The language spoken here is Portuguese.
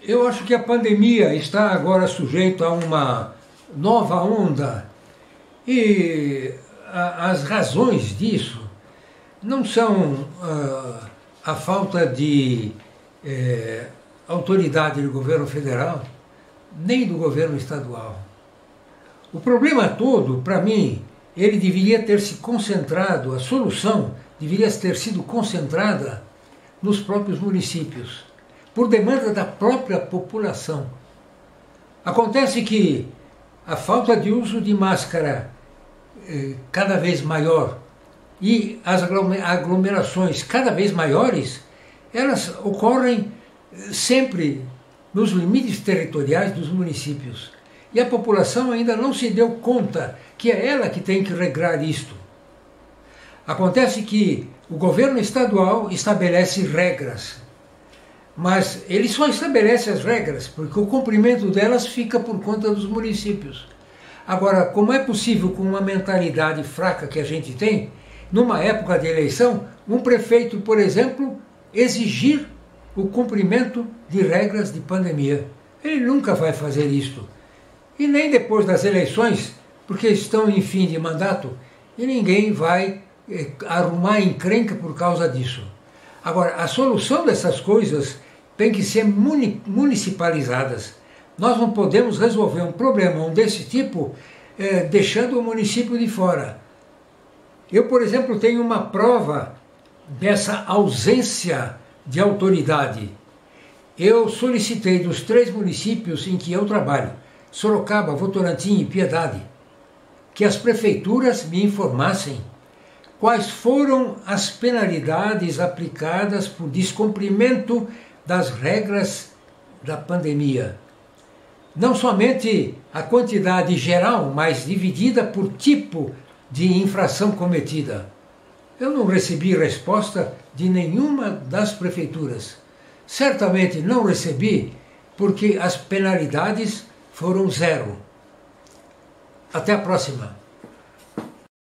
Eu acho que a pandemia está agora sujeita a uma nova onda e as razões disso não são a falta de autoridade do governo federal, nem do governo estadual. O problema todo, para mim, ele deveria ter se concentrado, a solução deveria ter sido concentrada nos próprios municípios, por demanda da própria população. Acontece que a falta de uso de máscara cada vez maior e as aglomerações cada vez maiores, elas ocorrem sempre nos limites territoriais dos municípios. E a população ainda não se deu conta que é ela que tem que regrar isto. Acontece que o governo estadual estabelece regras, mas ele só estabelece as regras porque o cumprimento delas fica por conta dos municípios. Agora, como é possível, com uma mentalidade fraca que a gente tem, numa época de eleição, um prefeito, por exemplo, exigir o cumprimento de regras de pandemia? Ele nunca vai fazer isto. E nem depois das eleições, porque estão em fim de mandato, e ninguém vai arrumar encrenca por causa disso. Agora, a solução dessas coisas tem que ser municipalizadas. Nós não podemos resolver um problema desse tipo deixando o município de fora. Eu, por exemplo, tenho uma prova dessa ausência de autoridade. Eu solicitei dos 3 municípios em que eu trabalho, Sorocaba, Votorantim e Piedade, que as prefeituras me informassem quais foram as penalidades aplicadas por descumprimento das regras da pandemia. Não somente a quantidade geral, mas dividida por tipo de infração cometida. Eu não recebi resposta de nenhuma das prefeituras. Certamente não recebi porque as penalidades foram 0. Até a próxima.